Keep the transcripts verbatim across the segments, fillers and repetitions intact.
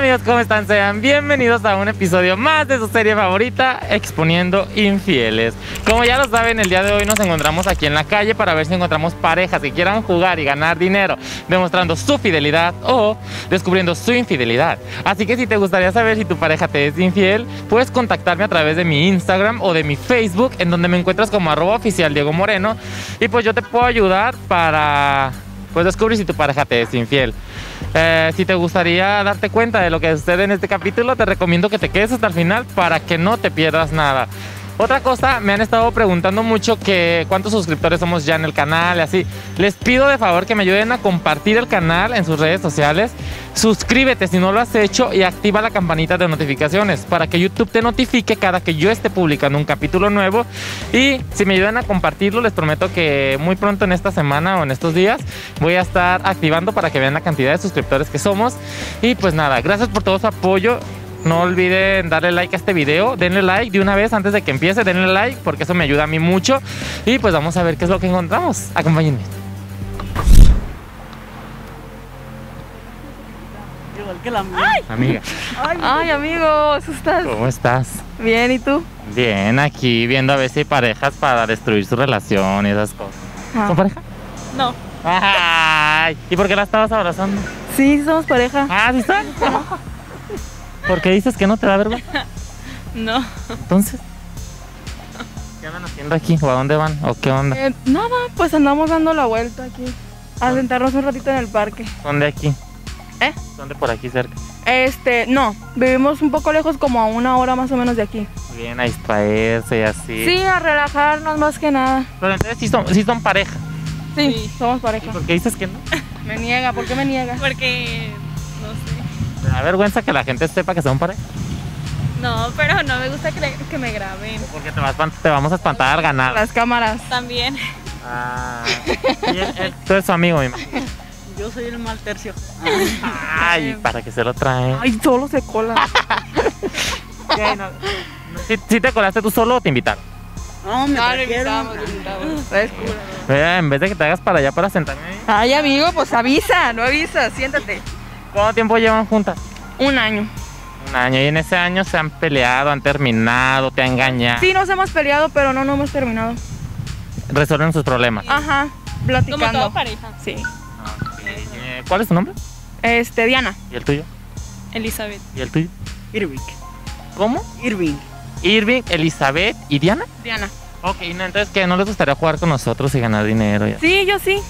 amigos? ¿Cómo están? Sean bienvenidos a un episodio más de su serie favorita, Exponiendo Infieles. Como ya lo saben, el día de hoy nos encontramos aquí en la calle para ver si encontramos parejas que quieran jugar y ganar dinero demostrando su fidelidad o descubriendo su infidelidad. Así que si te gustaría saber si tu pareja te es infiel, puedes contactarme a través de mi Instagram o de mi Facebook, en donde me encuentras como arroba oficial Diego Moreno, y pues yo te puedo ayudar para pues descubrir si tu pareja te es infiel. Eh, si te gustaría darte cuenta de lo que sucede en este capítulo, te recomiendo que te quedes hasta el final para que no te pierdas nada. Otra cosa, me han estado preguntando mucho que cuántos suscriptores somos ya en el canal y así. Les pido de favor que me ayuden a compartir el canal en sus redes sociales. Suscríbete si no lo has hecho y activa la campanita de notificaciones para que YouTube te notifique cada que yo esté publicando un capítulo nuevo. Y si me ayudan a compartirlo, les prometo que muy pronto en esta semana o en estos días voy a estar activando para que vean la cantidad de suscriptores que somos. Y pues nada, gracias por todo su apoyo. No olviden darle like a este video, denle like de una vez antes de que empiece, denle like porque eso me ayuda a mí mucho. Y pues vamos a ver qué es lo que encontramos. Acompáñenme. Igual que la mía. Ay, amiga. Ay, Ay amigo, ¿asustas? ¿Cómo estás? Bien, ¿y tú? Bien, aquí viendo a ver si hay parejas para destruir su relación y esas cosas. Ah. ¿Son pareja? No. Ay, ¿y por qué la estabas abrazando? Sí, somos pareja. Ah, ¿sí están? ¿Por qué dices que no te da vergüenza? No. Entonces, ¿qué andan haciendo aquí? ¿O a dónde van? ¿O qué onda? Eh, nada, pues andamos dando la vuelta aquí. A sentarnos un ratito en el parque. ¿Dónde aquí? ¿Eh? ¿Dónde por aquí cerca? Este, no, vivimos un poco lejos, como a una hora más o menos de aquí. Bien, a distraerse y así. Sí, a relajarnos más que nada. Pero entonces sí son, sí son pareja. Sí, Sí. somos ¿Y pareja. por qué dices que no? Me niega, ¿por qué me niega? Porque, no sé. ¿Te da vergüenza que la gente sepa que son pareja? No, pero no me gusta que, que me graben. Porque te, vas, te vamos a espantar al ganar. Las cámaras. También. Ah, y él, él, tú eres su amigo, mi imagino. Yo soy el mal tercio. Ay, para que se lo trae. Ay, solo se cola. ¿Qué? No, no. ¿Sí, sí te colaste tú solo o te invitaron? No, me No, lo trajeron. invitamos, lo invitamos. Es cool. Mira, en vez de que te hagas para allá para sentarme ahí. Ay, amigo, pues avisa, no avisa, siéntate. ¿Cuánto tiempo llevan juntas? Un año. Un año. Y en ese año se han peleado, han terminado, te han engañado. Sí, nos hemos peleado, pero no, no hemos terminado. Resuelven sus problemas. Ajá, Como platicando. toda pareja. Sí. Ok. Eh, ¿Cuál es tu nombre? Este, Diana. ¿Y el tuyo? Elizabeth. ¿Y el tuyo? Irving. ¿Cómo? Irving. Irving, Elizabeth y Diana. Diana. Ok, no, entonces ¿qué? ¿No les gustaría jugar con nosotros y ganar dinero? Y así? Sí, yo sí.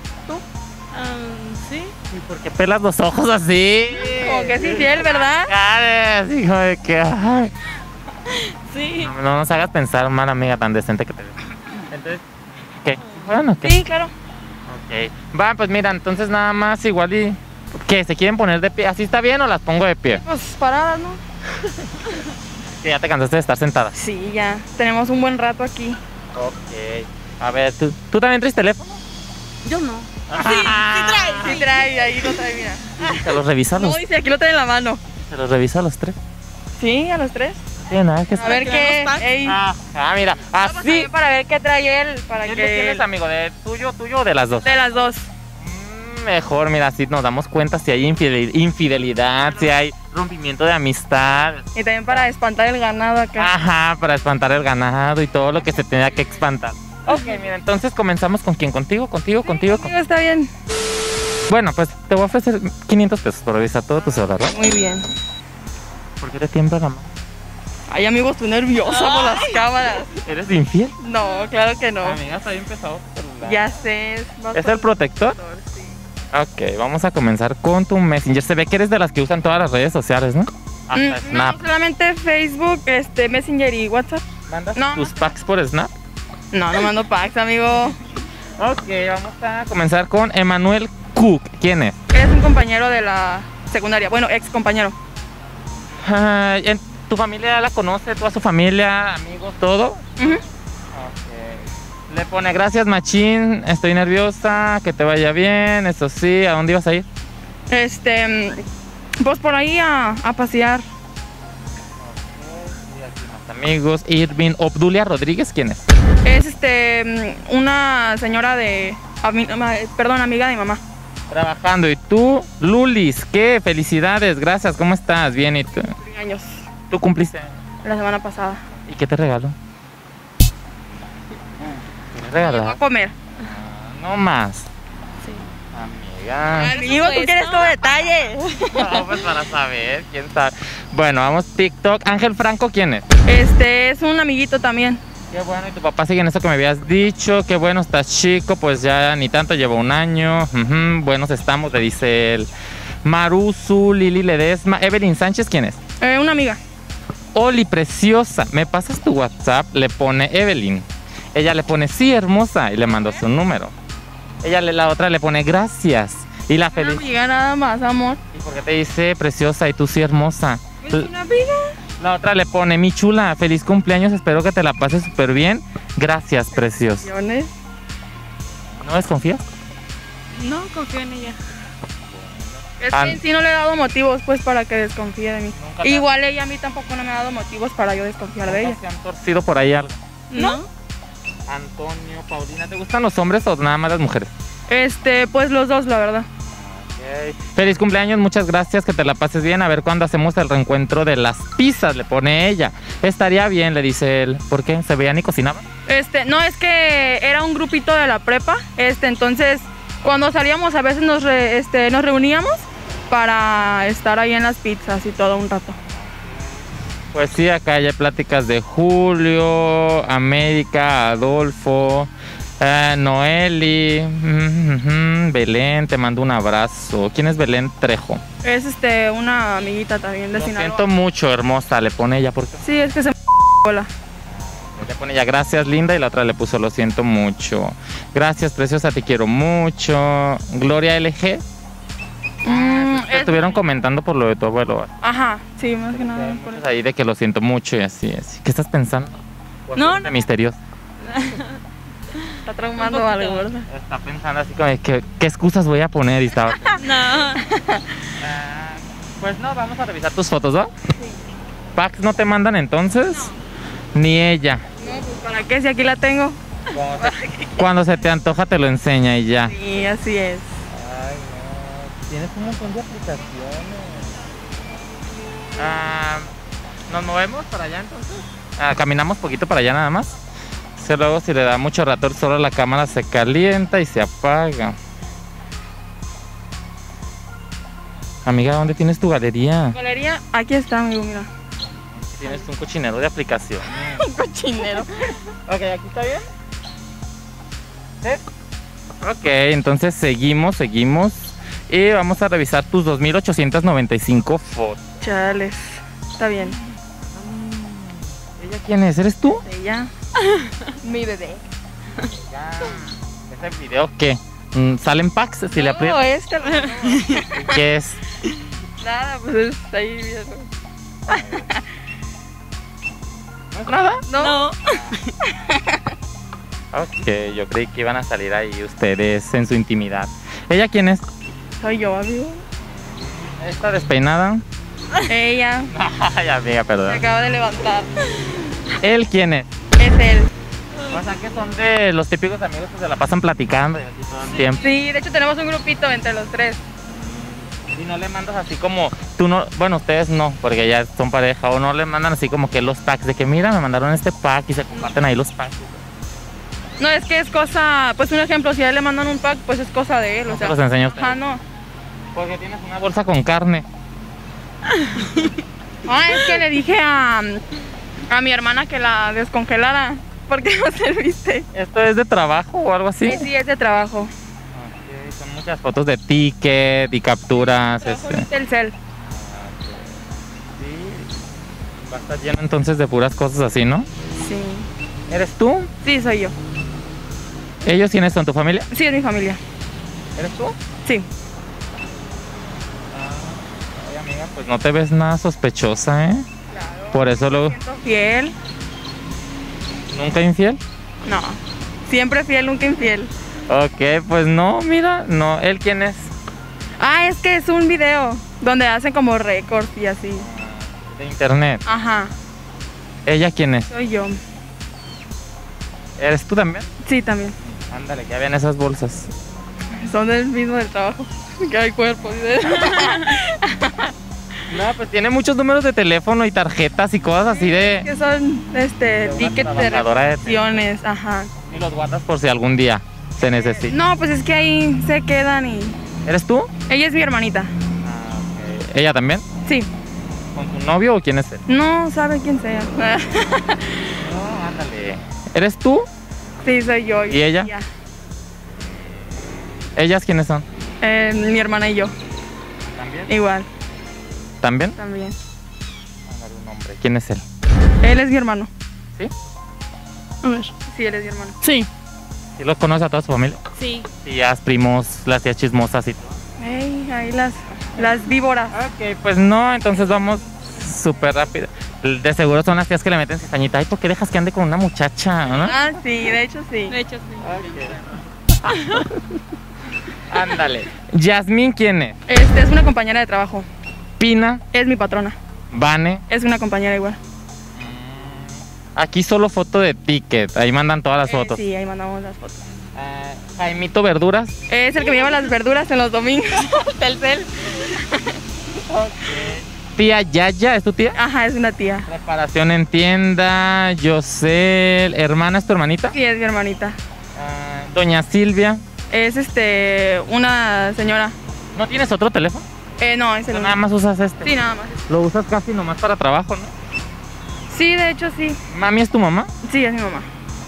Um, sí. ¿Y por qué pelas los ojos así? Como que es infiel, ¿verdad? Cara, así como de que, ay. Sí. No, no nos hagas pensar, mala amiga tan decente que te ves. Entonces, ¿qué? Bueno, ¿qué? Sí, claro. Ok. Va, pues mira, entonces nada más igual y... ¿Qué? ¿Se quieren poner de pie? ¿Así está bien o las pongo de pie? Pues paradas, ¿no? Que ya te cansaste de estar sentada. Sí, ya. Tenemos un buen rato aquí. Ok. A ver, ¿tú, ¿tú también traes teléfono? Yo no. Sí, sí trae. Sí trae, ahí lo trae, mira. ¿Se los revisa a los, No, dice, aquí lo trae en la mano. ¿se los revisa a los tres? Sí, a los tres. No tiene nada que A ver que qué. veamos pack. Ey. Ah, ah, mira, Vamos a así. ver para ver qué trae él. Para ¿Quién que. de quién es amigo? ¿De tuyo, tuyo o de las dos? De las dos. Mm, Mejor, mira, así nos damos cuenta si hay infidel- infidelidad, si hay rompimiento de amistad. Y también para espantar el ganado acá. Ajá, para espantar el ganado y todo lo que se tenga que espantar. Ok, mira, entonces comenzamos con quién, contigo, contigo, contigo. con- Amigo, está bien. Bueno, pues te voy a ofrecer quinientos pesos por revisar todo tu celular, ¿verdad? Muy bien. ¿Por qué te tiembla la mano? Ay, amigo, estoy nerviosa por las cámaras. ¿Eres infiel? No, claro que no. Amiga, está bien pesado tu celular. Ya sé. Es, ¿Es el protector? Sí. Ok, vamos a comenzar con tu Messenger. Se ve que eres de las que usan todas las redes sociales, ¿no? Hasta Mm, Snap. No, solamente Facebook, este, Messenger y WhatsApp. ¿Mandas no. tus packs por Snap? No, no mando packs, amigo. Ok, vamos a comenzar con Emanuel Cook. ¿Quién es? Eres un compañero de la secundaria. Bueno, ex compañero. Ah, ¿en ¿tu familia la conoce? ¿Toda su familia, amigos, todo? Ujú. Ok. Le pone gracias, machín. Estoy nerviosa. Que te vaya bien. Eso sí. ¿A dónde ibas a ir? Este, mm, pues por ahí a, a pasear. Amigos. Irving Obdulia Rodríguez. ¿Quién es? Es este, mm, una señora de, ami- ama- perdón, amiga de mi mamá. Trabajando. ¿Y tú, Lulis? ¿Qué? Felicidades, gracias. ¿Cómo estás? Bien, ¿y tú? Años. ¿Tú cumpliste? La semana pasada. ¿Y qué te regaló? ¿Qué te Llegó a regaló? comer. No más. Sí. Amiga. Amigo, tú quieres todo detalle. No, pues para saber, quién sabe. Bueno, vamos TikTok. Ángel Franco, ¿quién es? Este es un amiguito también. Qué bueno, y tu papá sigue en eso que me habías dicho. Qué bueno, estás chico, pues ya ni tanto, llevo un año. Ujú, buenos estamos, le dice él. Maruzu, Lili Ledesma. Evelyn Sánchez, ¿quién es? Eh, una amiga. Oli, preciosa. ¿Me pasas tu WhatsApp? Le pone Evelyn. Ella le pone sí, hermosa, y le mandó su número. Ella, le- la otra le pone gracias. Y la Una feliz. amiga nada más, amor. ¿Y por qué te dice preciosa y tú sí, hermosa? Es una amiga. La otra le pone mi chula, feliz cumpleaños, espero que te la pases súper bien. Gracias, preciosa. Bendiciones. ¿No desconfías? No, confío en ella. Es Ah. que en sí no le he dado motivos pues para que desconfíe de mí. Nunca te- Igual ella a mí tampoco no me ha dado motivos para yo desconfiar de ella. ¿Se han torcido por ahí algo? ¿No? Antonio, Paulina, ¿te gustan los hombres o nada más las mujeres? Este, pues los dos, la verdad. Feliz cumpleaños, muchas gracias, que te la pases bien. A ver cuándo hacemos el reencuentro de las pizzas, le pone ella. Estaría bien, le dice él. ¿Por qué? ¿Se veían y cocinaban? Este, no, es que era un grupito de la prepa, este, entonces cuando salíamos a veces nos, re- este, nos reuníamos para estar ahí en las pizzas y todo un rato. Pues sí, acá hay pláticas de Julio, América, Adolfo, eh, Noeli, mm, mm, Belén, te mando un abrazo. ¿Quién es Belén Trejo? Es este, una amiguita también de Lo Sinaloa. siento mucho, hermosa, le pone ella. ¿Por qué? Sí, es que se me cola. Le pone ella gracias, linda, y la otra le puso lo siento mucho. Gracias, preciosa, te quiero mucho. Gloria L G. Mm, Te es- estuvieron comentando por lo de tu abuelo. Ajá, sí, más que Hay nada por muchos eso. ahí de que lo siento mucho y así, así. ¿Qué estás pensando? No, De no. misterioso. Está traumando Un poquito. algo, ¿verdad? Está pensando así como de que, ¿qué excusas voy a poner? Y estaba... No. Ah, pues no, vamos a revisar tus fotos, ¿va? ¿Pax no te mandan entonces? Ni ella. No, pues ¿para qué si aquí la tengo? Cuando se, cuando se te antoja te lo enseña y ya. Sí, así es. Ay, no. Tienes un montón de aplicaciones. Ah, ¿nos movemos para allá entonces? Ah, caminamos poquito para allá nada más. Que luego si le da mucho rato solo la cámara se calienta y se apaga. Amiga, ¿dónde tienes tu galería? Galería, aquí está, amigo, mira. Tienes un cochinero de aplicación. Un cochinero. Ok, ¿aquí está bien? ¿Sí? Ok, entonces seguimos, seguimos. Y vamos a revisar tus dos mil ochocientas noventa y cinco fotos. Chales, está bien. ¿Ella quién es? ¿Eres tú? Ella. Mi bebé. ¿Ese video qué? Mm, ¿Salen packs si le No, aprieto? este ¿Qué es? nada, pues está ahí viendo. ¿No es nada? No, No. Ok, yo creí que iban a salir ahí ustedes en su intimidad. ¿Ella quién es? soy yo, amigo. ¿Esta despeinada? Ella Ay, amiga, se perdón. acaba de levantar. ¿Él quién es? Es él. O sea, que son de los típicos amigos que se la pasan platicando y así todo el tiempo. Sí, de hecho tenemos un grupito entre los tres. Y no le mandas así como, tú no, bueno, ustedes no, porque ya son pareja, o no le mandan así como que los packs, de que mira, me mandaron este pack y se comparten ahí los packs. No, es que es cosa, pues un ejemplo, si a él le mandan un pack, pues es cosa de él, No o se sea. los enseño a ustedes. Ajá, no. Porque tienes una bolsa con carne. Ah, es que le dije a, a mi hermana que la descongelara. ¿Por qué no serviste? ¿Esto es de trabajo o algo así? Sí, sí, es de trabajo. Ok, son muchas fotos de ticket y capturas. Trabajo Este. en Telcel. Sí. Va a estar lleno entonces de puras cosas así, ¿no? Sí. ¿Eres tú? Sí, soy yo. ¿Ellos quiénes son? ¿Tu familia? Sí, es mi familia. ¿Eres tú? Sí. Ay, amiga, pues no te ves nada sospechosa, ¿eh? Claro. Por eso luego... Siento fiel. ¿Nunca infiel? No. Siempre fiel, nunca infiel. Ok, pues no, mira, no. ¿Él quién es? Ah, es que es un video donde hacen como récords y así. De internet. Ajá. ¿Ella quién es? Soy yo. ¿Eres tú también? Sí, también. Ándale, que ya ven esas bolsas. son del mismo del trabajo. Que hay cuerpo. No, pues tiene muchos números de teléfono y tarjetas y cosas así de... Que son este De una tickets de trabajadora de repeticiones, ajá. Y los guardas por si algún día se necesita. No, pues es que ahí se quedan y... ¿Eres tú? Ella es mi hermanita. ¿Ella también? Sí. ¿Con tu novio o quién es él? No sabe quién sea. No, ándale. ¿Eres tú? Sí, soy yo. ¿Y ella? Ya. ¿Ellas quiénes son? Eh, mi hermana y yo. ¿También? Igual, ¿También? también. Ándale, un nombre. ¿Quién es él? Él es mi hermano. ¿Sí? A ver. Sí, él es mi hermano. Sí. ¿Sí los conoce a toda su familia? Sí. Tías, primos, las tías chismosas y todo. Ey, ahí las, las víboras. Ok, pues no, entonces vamos súper rápido. De seguro son las tías que le meten cizañita. Ay, ¿por qué dejas que ande con una muchacha? ¿No? Ah, sí, de hecho sí. De hecho, sí. Ándale. Yasmín, ¿quién es? Este es una compañera de trabajo. Pina, Es mi patrona. Vane. Es una compañera igual. Aquí solo foto de ticket. Ahí mandan todas las Eh, fotos. sí, ahí mandamos las fotos. Ah, Jaimito Verduras. Es el que me lleva las verduras en los domingos. Telcel. Tía Yaya, ¿es tu tía? Ajá, es una tía. Reparación en tienda. Yosel. ¿Hermana es tu hermanita? Sí, es mi hermanita. Ah, Doña Silvia. Es este, una señora. ¿No tienes otro teléfono? Eh, no, es el ¿O único. nada más usas este? Sí, nada más. Lo usas casi nomás para trabajo, ¿no? Sí, de hecho sí. ¿Mami es tu mamá? Sí, es mi mamá.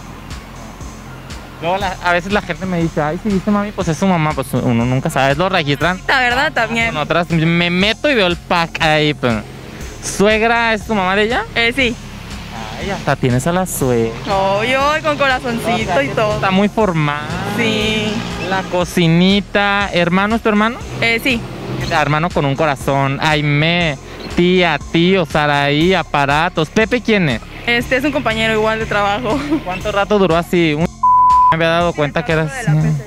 Luego la- a veces la gente me dice, ay, si dice mami, pues es su mamá. Pues uno nunca sabe, lo registran. La verdad también. Con otras, me meto y veo el pack ahí. Pues. ¿Suegra es tu mamá de ella? Eh, sí. Ay, hasta tienes a la suegra. Oh, yo con corazoncito O sea, y que todo. Está muy formal. Sí. La cocinita. ¿Hermano es tu hermano? Eh, sí. Hermano con un corazón. Aime, tía, tío, Saraí, aparatos. ¿Pepe quién es? Este es un compañero igual de trabajo. ¿Cuánto rato duró así? Un... Me había dado cuenta que era De la así. P C.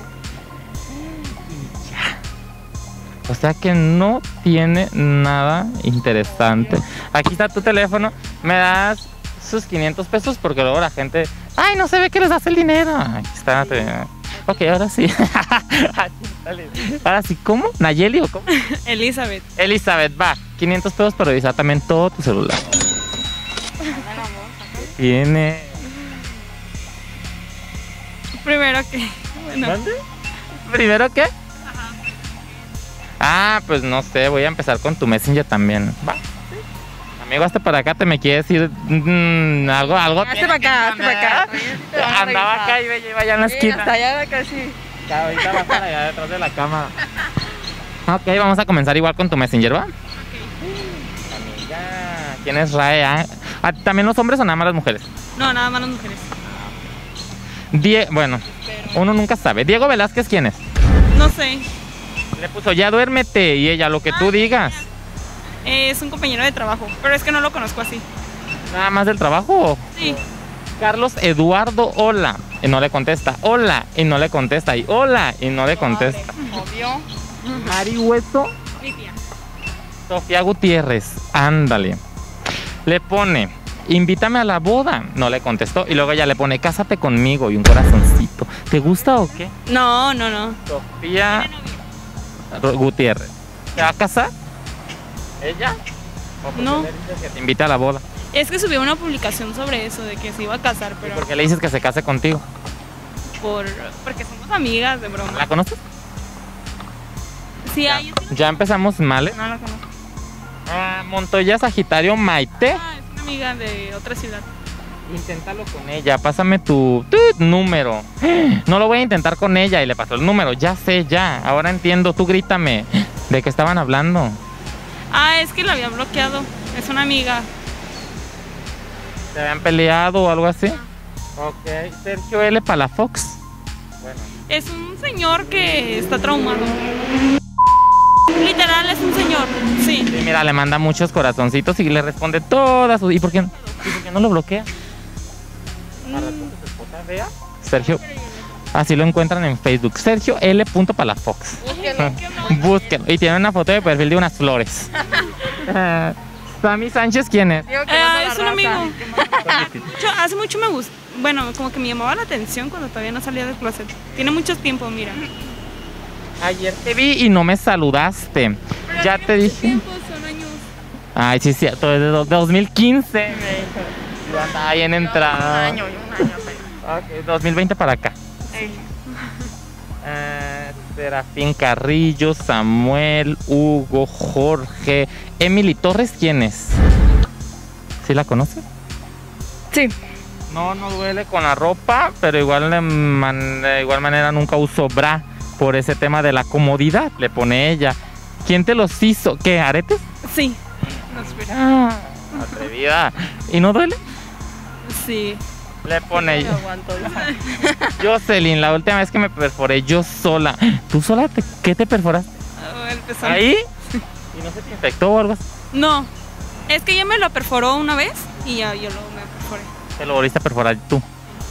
O sea que no tiene nada interesante. Aquí está tu teléfono. Me das sus quinientos pesos porque luego la gente... Ay, no se ve que les das el dinero. Aquí está. Te... Ok, ahora sí. Ahora sí, ¿cómo? ¿Nayeli o cómo? Elizabeth. Elizabeth, va. quinientos pesos para revisar también todo tu celular. Tiene... Primero que. Bueno. ¿Primero qué? Ah, pues no sé, voy a empezar con tu Messenger también. Va. Amigo, hasta para acá te me quieres decir mm, algo, algo. Hazte para acá, hazte para acá. Andaba acá y ve- iba allá en la Sí, esquina. hasta allá casi. Ahorita va para allá detrás de la cama. Ok, vamos a comenzar igual con tu Messenger, ¿va? Amiga, ¿quién es Rae? ah? Ah, ¿También los hombres o nada más las mujeres? No, nada más las mujeres. Die bueno, uno nunca sabe. Diego Velázquez, ¿quién es? No sé. Le puso, ya duérmete, y ella, lo que tú digas. Es un compañero de trabajo, pero es que no lo conozco así. ¿Nada más del trabajo? Sí. Carlos Eduardo, hola. Y no le contesta. Hola. Y no le contesta. Y hola. Y no le contesta. Obvio. Mari Hueso. Mi tía. Sofía Gutiérrez. Ándale. Le pone, invítame a la boda. No le contestó. Y luego ella le pone, cásate conmigo. Y un corazoncito. ¿Te gusta o qué? No, no, no. Sofía Ro- Gutiérrez. ¿Se va a casar? ¿Ella? ¿O por qué No. le dices que te invita a la boda? Es que subió una publicación sobre eso, de que se iba a casar, ¿Y pero por qué le dices que se case contigo? por porque somos amigas de broma. ¿La conoces? Sí, hay. Ya empezamos mal, ¿eh? No lo conozco. Ah, Montoya Sagitario Maite. Ah, es una amiga de otra ciudad. Inténtalo con ella, pásame tu, tu número. No lo voy a intentar con ella y le pasó el número. Ya sé, ya. Ahora entiendo. Tú grítame. ¿De qué estaban hablando? Ah, es que la había bloqueado. Es una amiga. ¿Se habían peleado o algo así? Ok. Sergio L. Palafox. Bueno. Es un señor que está traumado. Literal, es un señor. Sí. Sí, mira, le manda muchos corazoncitos y le responde todas sus... ¿Y por qué, ¿y por qué no lo bloquea? Para que su esposa vea. Sergio. Así lo encuentran en Facebook. Sergio L. Palafox. Búsquenlo. Y tiene una foto de perfil de unas flores. Eh, Sammy Sánchez, ¿quién es? Digo que Eh, mando la es un raza. amigo. Yo- hace mucho me gustó. Bueno, como que me llamaba la atención cuando todavía no salía del closet. Tiene mucho tiempo, mira. Ayer te vi y no me saludaste. Pero Ya tiene te mucho dije. tiempo, son años. Ay, sí, sí, todo desde do- dos mil quince. Me dijo. Yo andaba bien entrado. Un año, un año apenas. Ok, dos mil veinte para acá. Ey. Eh, Serafín Carrillo, Samuel, Hugo, Jorge. Emily Torres, ¿quién es? ¿Sí la conoces? Sí. No, no duele con la ropa, pero igual de, man- de igual manera nunca uso bra por ese tema de la comodidad, le pone ella. ¿Quién te los hizo? ¿Qué, aretes? Sí. No, espera. Ah, atrevida. ¿Y no duele? Sí. Le pone Me ella. aguanto. Jocelyn, la última vez que me perforé yo sola. ¿Tú sola? Te, ¿Qué te perforaste? Oh, el pezón. ¿Ahí? ¿Y no se te infectó o algo así? No. Es que ella me lo perforó una vez y ya yo lo me perforé. Te lo volviste a perforar tú.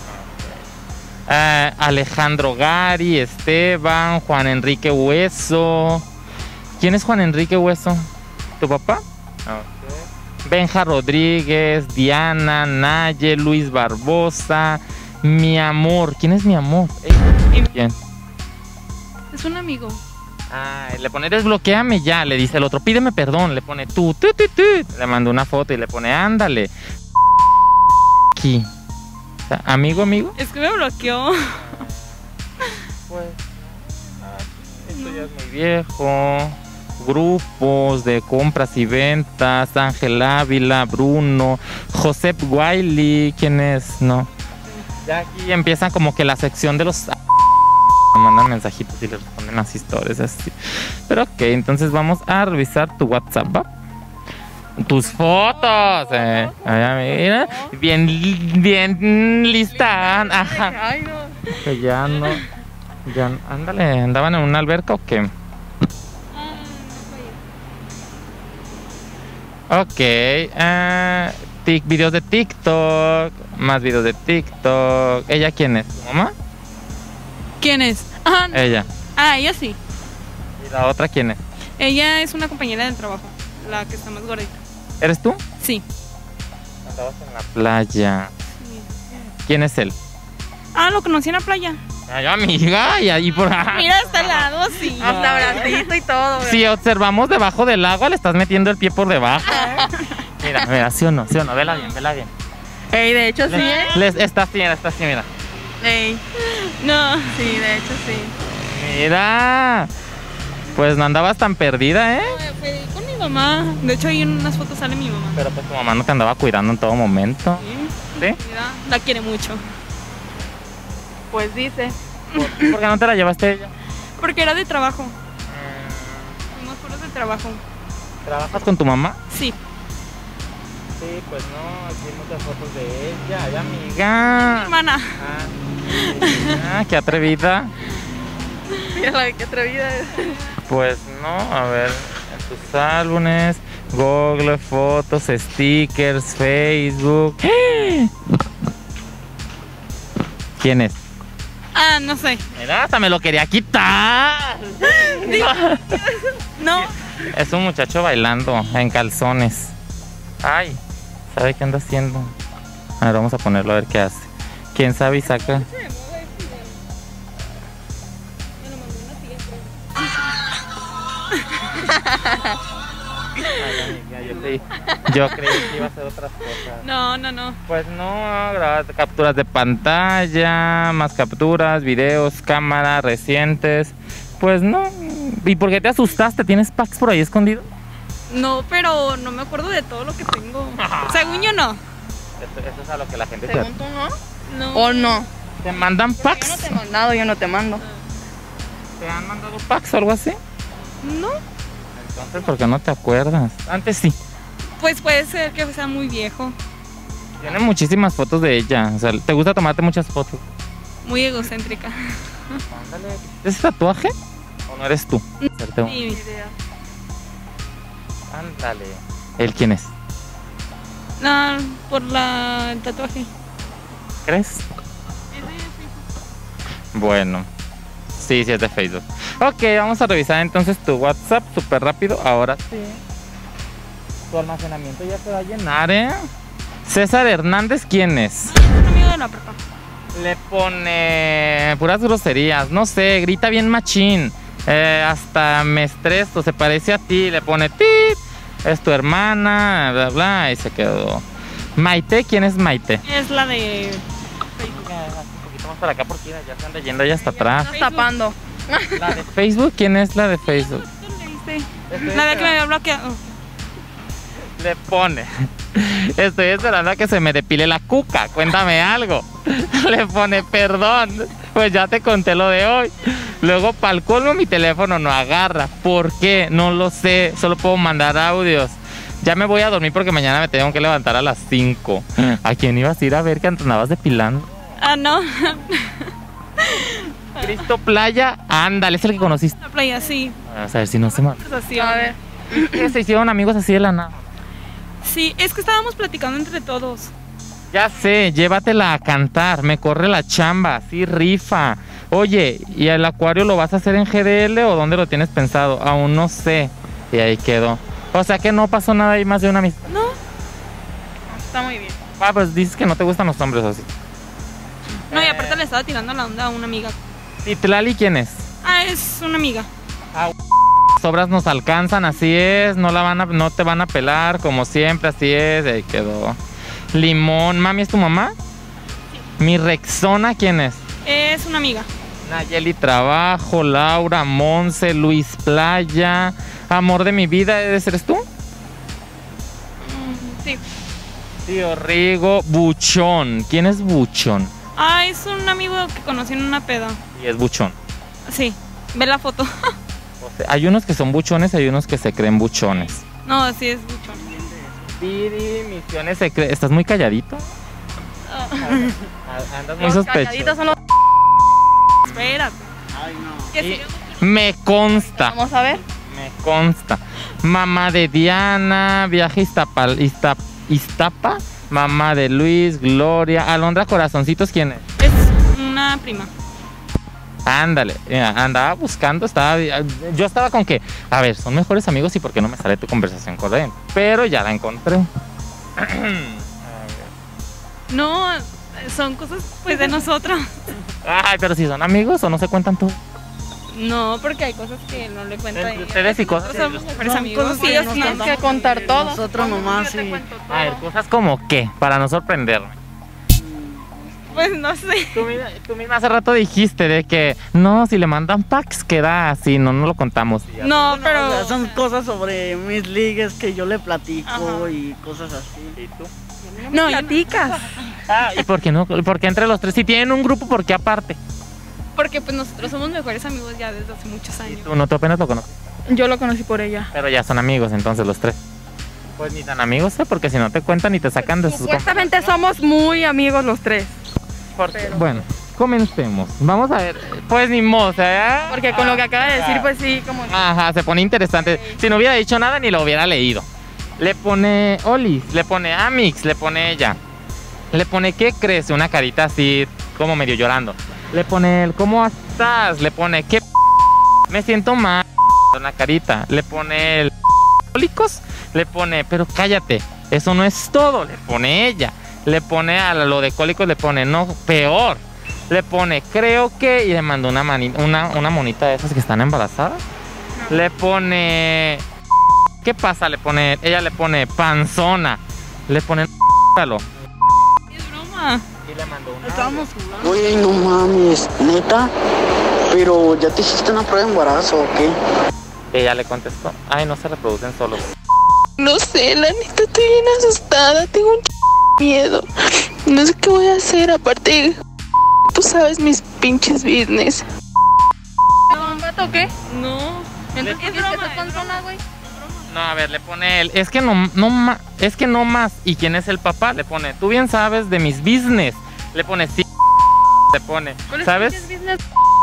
Eh, Alejandro Gari, Esteban, Juan Enrique Hueso. ¿Quién es Juan Enrique Hueso? ¿Tu papá? Ok. Benja Rodríguez, Diana, Naye, Luis Barbosa, mi amor. ¿Quién es mi amor? Ey, ¿quién? Es un amigo. Ah, le pone desbloquéame ya, le dice el otro, pídeme perdón, le pone tú, tú, tú, tú. Le manda una foto y le pone ándale. Aquí. O sea, amigo, amigo. Es que me bloqueó. Pues, esto ya es muy viejo. Grupos de compras y ventas, Ángel Ávila, Bruno, Josep Wiley, ¿quién es? No. Ya aquí empieza como que la sección de los... Me mandan mensajitos y le responden las historias así. Pero ok, entonces vamos a revisar tu WhatsApp, ¿va? Tus fotos. Eh. Ay, mira, bien, bien lista. Ajá. Ay, no. Que ya no... Ya, ándale, ¿andaban en una alberca o qué? Ok, eh, tic, videos de TikTok, más videos de TikTok. ¿Ella quién es? ¿Tu mamá? ¿Quién es? Ah, no. Ella. Ah, ella sí. ¿Y la otra quién es? Ella es una compañera del trabajo, la que está más gordita. ¿Eres tú? Sí. Andabas en la playa. ¿Quién es él? Ah, lo conocí en la playa. Ay, amiga, y ahí por ahí. Mira, hasta el lado, sí. Hasta brandito y todo. Si observamos debajo del agua, le estás metiendo el pie por debajo. Mira, mira, sí o no, sí o no, vela bien, vela bien. Ey, de hecho sí, ¿eh? Les, está así, está así, mira. Ey, No. sí, de hecho sí. Mira. Pues no andabas tan perdida, ¿eh? Fue con mi mamá. De hecho, ahí en unas fotos sale mi mamá. Pero pues tu mamá no te andaba cuidando en todo momento. Sí. ¿Sí? Mira, la quiere mucho. Pues dice. ¿Por, ¿por qué no te la llevaste ella? Porque era de trabajo. Fuimos puros de trabajo. ¿Trabajas con tu mamá? Sí. Sí, pues no, aquí hay muchas fotos de ella, ay Mi amiga. hermana. Ah, ah, qué atrevida. Mira la que atrevida es. Pues no, a ver, en tus álbumes, Google, fotos, stickers, Facebook. ¿Quién es? Ah, no sé. Mira, hasta me lo quería quitar. No. Es un muchacho bailando en calzones. Ay, ¿sabe qué anda haciendo? A ver, vamos a ponerlo a ver qué hace. ¿Quién sabe y saca? Ay, amiga, yo creí, yo creí que iba a hacer otras cosas. No, no, no. Pues no, grabar capturas de pantalla, más capturas, videos, cámaras recientes. Pues no. ¿Y por qué te asustaste? ¿Tienes packs por ahí escondido? No, pero no me acuerdo de todo lo que tengo. Según yo, no. Eso, eso es a lo que la gente se... Según tú, ¿no? No. ¿O no? ¿Te mandan Yo no packs? te he mandado, yo no te mando. ¿Te han mandado packs o algo así? No. Entonces, ¿por qué no te acuerdas? Antes sí. Pues puede ser que sea muy viejo. Tiene muchísimas fotos de ella. O sea, ¿te gusta tomarte muchas fotos? Muy egocéntrica. Ándale. ¿Es tatuaje? ¿O no eres tú? Hacerte un- Sí. Ándale. ¿Él quién es? No, por la el tatuaje. ¿Crees? Bueno. Sí, sí es de Facebook. Ok, vamos a revisar entonces tu WhatsApp súper rápido. Ahora sí. Tu almacenamiento ya se va a llenar, ¿eh? César Hernández, ¿quién es? Ah, es un amigo de la prepa. Le pone puras groserías, no sé, grita bien machín. Eh, hasta me estreso, se parece a ti, le pone tit, es tu hermana, bla, bla, y se quedó. Maite, ¿quién es Maite? Es la de Un poquito más para acá porque ya se anda yendo ya hasta atrás. Estás tapando. ¿La de Facebook? ¿Quién es la de Facebook? ¿Tú leíste? La de que me había bloqueado. Le pone, estoy esperando a que se me depile la cuca, cuéntame algo. Le pone, perdón, pues ya te conté lo de hoy. Luego, para el colmo, mi teléfono no agarra. ¿Por qué? No lo sé, solo puedo mandar audios. Ya me voy a dormir porque mañana me tengo que levantar a las cinco. ¿A quién ibas a ir a ver que andabas depilando? Ah, no. Cristo Playa, ándale, es el que conociste. La playa, sí. Vamos a ver si no se mata. Conversación. A ver. Se hicieron amigos así de la nada. Sí, es que estábamos platicando entre todos. Ya sé, llévatela a cantar, me corre la chamba, sí rifa. Oye, ¿y el acuario lo vas a hacer en G D L o dónde lo tienes pensado? Aún no sé. Y ahí quedó. O sea que no pasó nada ahí más de una amistad. No, Está muy bien. Ah, pues dices que no te gustan los hombres así. no, y aparte le estaba tirando la onda a una amiga. ¿Titlali quién es? Ah, es una amiga. Sobras nos alcanzan, así es, no la van a, no te van a pelar, como siempre, así es, ahí quedó. Limón, mami, ¿es tu mamá? Sí. Mi Rexona, ¿quién es? Es una amiga. Nayeli Trabajo, Laura, Monse, Luis Playa, amor de mi vida, ¿ese eres tú? Mm, sí. Tío Rigo, Buchón, ¿quién es Buchón? Ah, es un amigo que conocí en una peda. Y es Buchón. Sí, ve la foto. O sea, hay unos que son buchones, hay unos que se creen buchones. No, sí es mucho. Piri, misiones secretas. ¿Estás muy calladito? Andas muy Los sospechoso. calladitos son los... Espérate. Ay, no. Que Y sigamos. me consta, Vamos a ver. me consta. Mamá de Diana, viaje Iztapal, Iztap, Iztapa, mamá de Luis, Gloria, Alondra Corazoncitos, ¿quién es? Es una prima. Ándale, mira, andaba buscando, estaba, yo estaba con que, a ver, son mejores amigos y por qué no me sale tu conversación con él, pero ya la encontré. No, son cosas pues de nosotros. Ay, pero si son amigos o no se cuentan todo. No, porque hay cosas que no le cuento a Entre ella. ustedes y cosas Nosotros somos de- mejores Son amigos. cosas Sí, que es nos que- Tienes que contar todo. Nosotros nomás, Yo te sí. cuento todo. A ver, cosas como qué, para no sorprenderme. Pues no sé. Tú misma, tú misma hace rato dijiste de que no, si le mandan packs queda así, no, no lo contamos. Y ya. No, Bueno, pero. o sea, son cosas sobre mis ligues que yo le platico Ajá. y cosas así. ¿Y tú? No, platicas. Ah, ¿y por qué no? ¿Por qué entre los tres? Si tienen un grupo, ¿por qué aparte? Porque pues nosotros somos mejores amigos ya desde hace muchos Y años. tú no, tú apenas lo conoces. Yo lo conocí por ella. Pero ya son amigos entonces los tres. Pues ni tan amigos, ¿eh? Porque si no te cuentan y te sacan de sus... Supuestamente somos muy amigos los tres. Porque- pero- Bueno, comencemos. Vamos a ver. Pues ni moza, ¿eh? Porque con lo que acaba de decir, pues sí, como... Ajá, se pone interesante. Si no hubiera dicho nada, ni lo hubiera leído. Le pone Olis, le pone Amix, le pone ella. Le pone ¿qué crees? Una carita así, como medio llorando. Le pone el ¿cómo estás? Le pone ¿qué p-? Me siento mal. Una carita. Le pone el ¿cólicos? Le pone, pero cállate, eso no es todo. Le pone ella. Le pone a lo de cólicos, le pone no, peor. Le pone creo que y le mandó una, mani- una, una monita de esas que están embarazadas. Le pone ¿qué pasa? Le pone, ella le pone panzona. Le pone "Palo". Es broma. Y le mandó una. Estábamos jugando. Oye, no mames, neta, pero ya te hiciste una prueba de embarazo o qué? Ella le contestó, ay, no se reproducen solos. No sé, la neta estoy bien asustada, tengo un ch... miedo. No sé qué voy a hacer, aparte, tú sabes mis pinches business. ¿Un vato o qué? No. Entonces, Es ¿qué broma, es que es estás panzona, güey? No, a ver, le pone él, es que no, no ma- es que no más. ¿Y quién es el papá? Le pone, tú bien sabes de mis business. Le pone, sí, le pone, ¿Cuál es ¿sabes? tu business?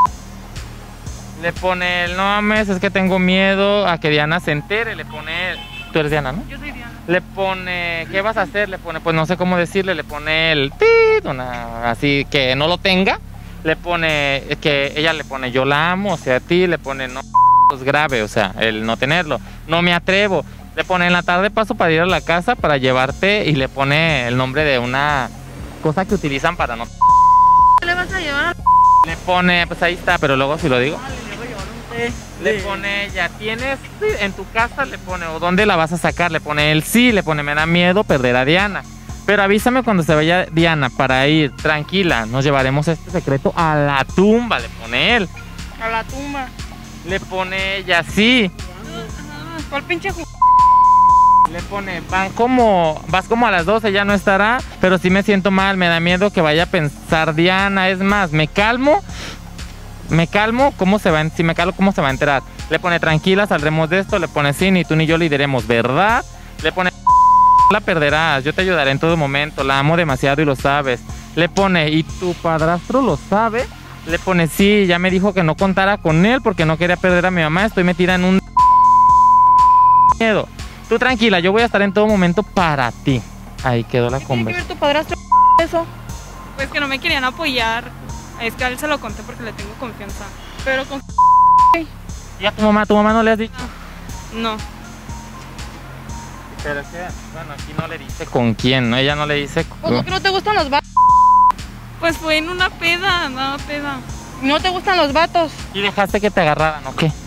Le pone el, no mames, es que tengo miedo a que Diana se entere. Le pone, tú eres Diana, ¿no? Yo soy Diana. Le pone, ¿qué vas a hacer? Le pone, pues no sé cómo decirle, le pone el tit, una, así que no lo tenga. Le pone, que ella le pone, yo la amo, o sea, a ti, le pone, no, es grave, o sea, el no tenerlo. No me atrevo. Le pone, en la tarde paso para ir a la casa para llevarte y le pone el nombre de una cosa que utilizan para no... ¿Qué le vas a llevar? Le pone, pues ahí está, pero luego si lo digo. Le voy a llevar un Sí, Le sí. pone ella, ¿tienes en tu casa? Le pone, ¿o dónde la vas a sacar? Le pone él, sí, le pone, me da miedo perder a Diana. Pero avísame cuando se vaya Diana para ir, tranquila, nos llevaremos este secreto a la tumba, le pone él. A la tumba. Le pone ella, sí. ¿Cuál pinche ju... Le pone, van como, vas como a las doce, ya no estará, pero sí me siento mal, me da miedo que vaya a pensar Diana. Es más, me calmo, me calmo, ¿cómo se va? Si me calmo, ¿cómo se va a enterar? Le pone, tranquila, saldremos de esto. Le pone, sí, ni tú ni yo le diremos, ¿verdad? Le pone, la perderás, yo te ayudaré en todo momento, la amo demasiado y lo sabes. Le pone, ¿y tu padrastro lo sabe? Le pone, sí, ya me dijo que no contara con él porque no quería perder a mi mamá, estoy metida en un miedo. Tú tranquila, yo voy a estar en todo momento para ti. Ahí quedó la ¿Qué tiene que ver conversación. tu padrastro eso? Pues que no me querían apoyar. Es que a él se lo conté porque le tengo confianza. Pero con... ¿Y a tu mamá? ¿Tu mamá no le has dicho? No. Pero es que, bueno, aquí no le dice con quién, ¿no? Ella no le dice Pues no, que no te gustan los vatos. Pues fue en una peda, nada peda. No te gustan los vatos. ¿Y dejaste que te agarraran o qué?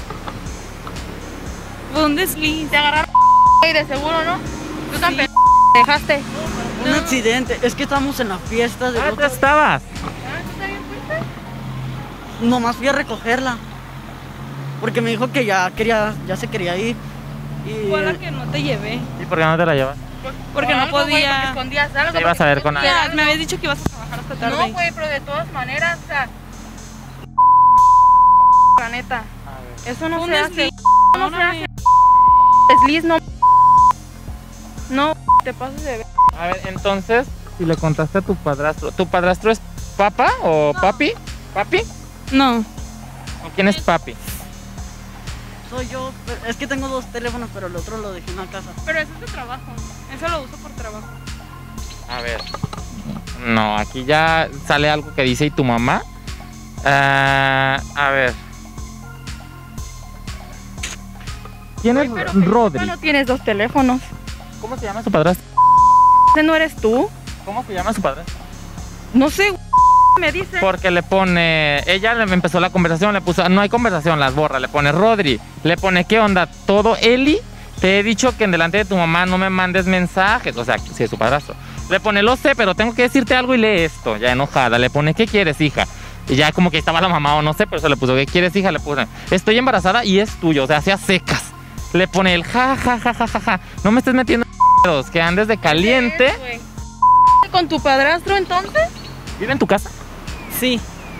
Fue un desliz. Te agarraron y de seguro, ¿no? Tú también dejaste. Un accidente. Es que estamos en la fiesta de Ah, ¿tú otra- estabas? Nomás fui a recogerla. Porque me dijo que ya quería, ya se quería ir. Y Fue la que no te llevé. ¿Y por qué no te la llevas? Porque Por no algo, güey, porque podía. escondías algo. Te ibas porque a ver con escondías Ya, algo. me habías dicho que ibas a trabajar hasta tarde. No, güey, pero de todas maneras, o sea... La neta, eso no Un se hace. desliz. No se hace. Desliz, no... No, te pasas de ver. A ver, entonces, si le contaste a tu padrastro, ¿tu padrastro es papá o papi? ¿Papi? No. ¿O quién es papi? soy yo. pero- Es que tengo dos teléfonos, pero el otro lo dejé en la casa. Pero eso es de trabajo. Eso lo uso por trabajo. A ver. No, aquí ya sale algo que dice, ¿y tu mamá? Ah, a ver. ¿Quién es Pero Rodri? no tienes dos teléfonos. ¿Cómo se llama su padrastro? ¿Ese no eres tú? ¿Cómo se llama su padrastro? No sé, me dice. Porque le pone, ella le empezó la conversación, le puso, no hay conversación, las borra, le pone Rodri, le pone, ¿qué onda? Todo, Eli, te he dicho que en delante de tu mamá no me mandes mensajes, o sea, si es su padrastro. Le pone, lo sé, pero tengo que decirte algo y lee esto, ya enojada, le pone, ¿qué quieres, hija? Y ya como que estaba la mamá o no sé, pero se le puso, ¿qué quieres, hija? Le puse, estoy embarazada y es tuyo, o sea, hacía secas. Le pone el ja, ja, ja, ja, ja, ja, no me estés metiendo en que andes de caliente. ¿Qué es, güey? ¿Con tu padrastro entonces? ¿Vive en tu casa? Sí.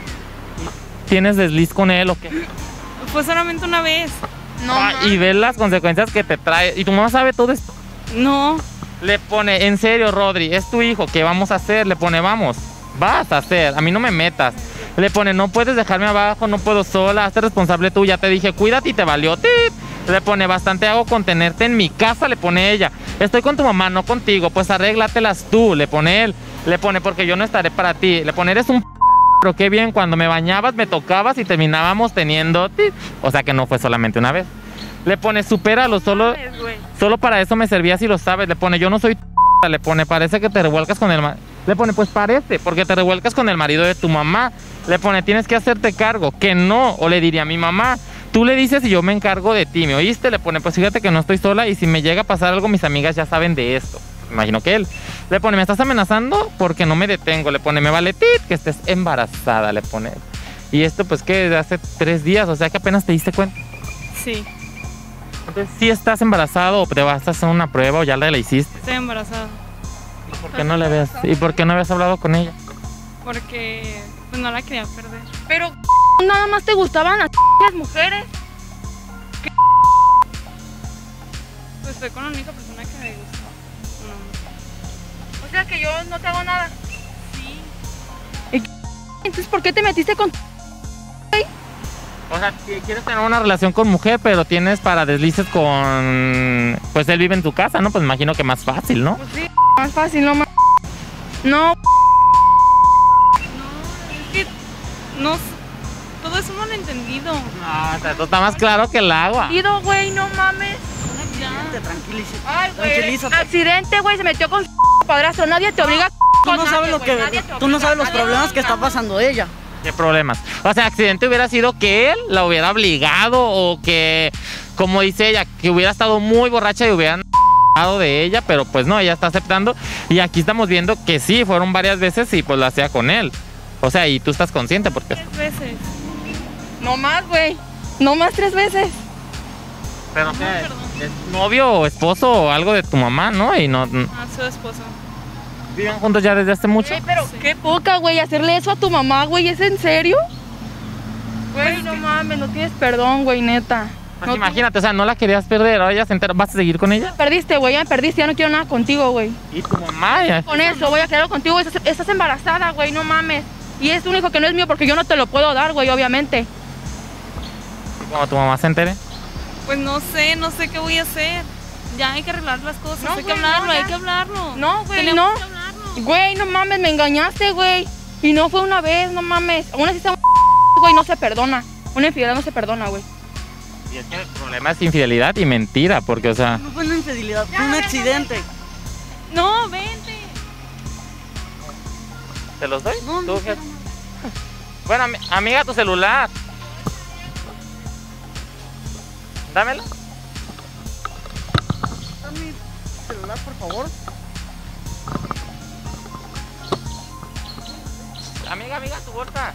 ¿Tienes desliz con él o qué? Fue solamente una vez. No, Ah, y ves las consecuencias que te trae. Y tu mamá sabe todo esto. No. Le pone, en serio, Rodri, es tu hijo, ¿qué vamos a hacer? Le pone, vamos, vas a hacer, a mí no me metas. Le pone, no puedes dejarme abajo, no puedo sola, hazte responsable tú, ya te dije, cuídate y te valió. ¡Tit! Le pone, bastante hago con tenerte en mi casa, le pone ella. Estoy con tu mamá, no contigo, pues arréglatelas tú, le pone él. Le pone, porque yo no estaré para ti. Le pone, eres un p... pero qué bien, cuando me bañabas, me tocabas y terminábamos teniendo... tit. O sea que no fue solamente una vez. Le pone, supéralo, solo... mames, güey. Solo para eso me servía si lo sabes. Le pone, yo no soy t... Le pone, parece que te revuelcas con el marido. Le pone, pues parece, porque te revuelcas con el marido de tu mamá. Le pone, tienes que hacerte cargo. Que no, o le diría a mi mamá, tú le dices y yo me encargo de ti, ¿me oíste? Le pone, pues fíjate que no estoy sola y si me llega a pasar algo, mis amigas ya saben de esto. Imagino que él. Le pone, me estás amenazando porque no me detengo. Le pone, me vale tit que estés embarazada, le pone. Y esto pues que de hace tres días, o sea que apenas te diste cuenta. Sí. Entonces, si estás embarazado o te vas a hacer una prueba o ya la, la hiciste. Estoy embarazada. ¿Y por qué no le habías, ¿Y por qué no habías hablado con ella? Porque pues no la quería perder. Pero nada más te gustaban las mujeres. Pues fue con la única persona que me gustó. Un hombre. O sea que yo no te hago nada. Sí. Entonces, ¿por qué te metiste con... O sea, si quieres tener una relación con mujer, pero tienes para deslices con... Pues él vive en tu casa, ¿no? Pues imagino que más fácil, ¿no? Pues sí, más fácil, no más... No, No, es que no. Todo es un malentendido. No, o sea, esto está más claro que el agua. ido, güey, no mames. Te tranquilices. Ay, güey, Tranquilízate. accidente, güey, se metió con su padrastro. Nadie te obliga a Tú no con sabes nadie, lo güey, que, nadie te tú no obliga, sabes los nadie te problemas que está obliga. pasando ella. ¿Qué problemas? O sea, accidente hubiera sido que él la hubiera obligado o que, como dice ella, que hubiera estado muy borracha y hubieran de ella, pero pues no, ella está aceptando. Y aquí estamos viendo que sí, fueron varias veces y pues lo hacía con él. O sea, y tú estás consciente porque... Tres veces. No más, güey. No más tres veces. Pero o sea, es novio o esposo o algo de tu mamá, ¿no? Y no... Ah, su esposo. ¿Viven juntos ya desde hace mucho? Güey, pero Sí. qué poca, güey, hacerle eso a tu mamá, güey, ¿es en serio? Güey, no mames, no tienes perdón, güey, neta. Pues No imagínate, o sea, no la querías perder, ahora ya se entera, ¿vas a seguir con ella? Me perdiste, güey, ya me perdiste, ya no quiero nada contigo, güey. Y tu mamá ya... Con eso, voy a quedar contigo, estás, estás embarazada, güey, no mames. Y es único que no es mío porque yo no te lo puedo dar, güey, obviamente. ¿Y cuando tu mamá se entere? Pues no sé, no sé qué voy a hacer. Ya hay que arreglar las cosas, No, hay que güey, hablarlo, no, ya. hay que hablarlo. No, güey, Tenemos no. que hablarlo. Güey, no mames, me engañaste, güey. Y no fue una vez, no mames. Aún así está güey, no se perdona. Una infidelidad no se perdona, güey. Y es que el problema es infidelidad y mentira, porque, o sea... No fue una infidelidad, fue un accidente. No, vente. ¿Te los doy? No, no, ¿Tú qué? no, no. Bueno, ami- amiga, tu celular. Dámelo. Dame mi celular, por favor. Amiga, amiga, tu bolsa.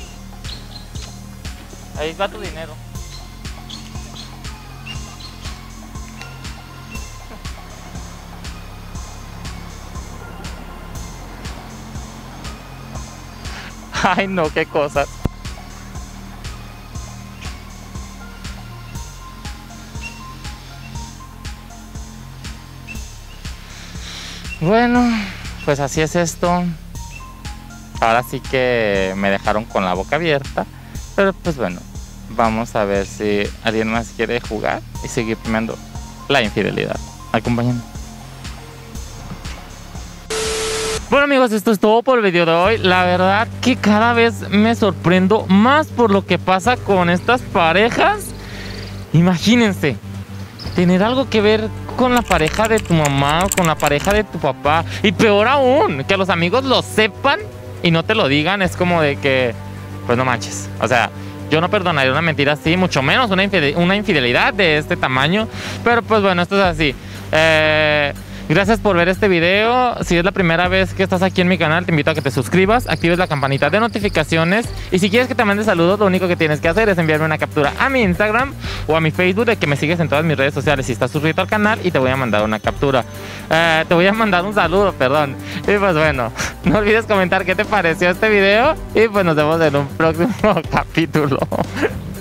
Ahí va tu dinero. Ay, no, qué cosas. Bueno, pues así es esto. Ahora sí que me dejaron con la boca abierta. Pero pues bueno, vamos a ver si alguien más quiere jugar y seguir premiando la infidelidad. Acompáñenme. Bueno amigos, esto es todo por el video de hoy. La verdad que cada vez me sorprendo más por lo que pasa con estas parejas. Imagínense, tener algo que ver con la pareja de tu mamá o con la pareja de tu papá. Y peor aún, que los amigos lo sepan y no te lo digan. Es como de que, pues no manches. O sea, yo no perdonaría una mentira así, mucho menos una infide- una infidelidad de este tamaño. Pero pues bueno, esto es así. Eh... Gracias por ver este video. Si es la primera vez que estás aquí en mi canal, te invito a que te suscribas, actives la campanita de notificaciones. Y si quieres que te mande saludos, lo único que tienes que hacer es enviarme una captura a mi Instagram o a mi Facebook, de que me sigues en todas mis redes sociales si estás suscrito al canal, y te voy a mandar una captura. Eh, te voy a mandar un saludo, perdón. Y pues bueno, no olvides comentar qué te pareció este video. Y pues nos vemos en un próximo capítulo.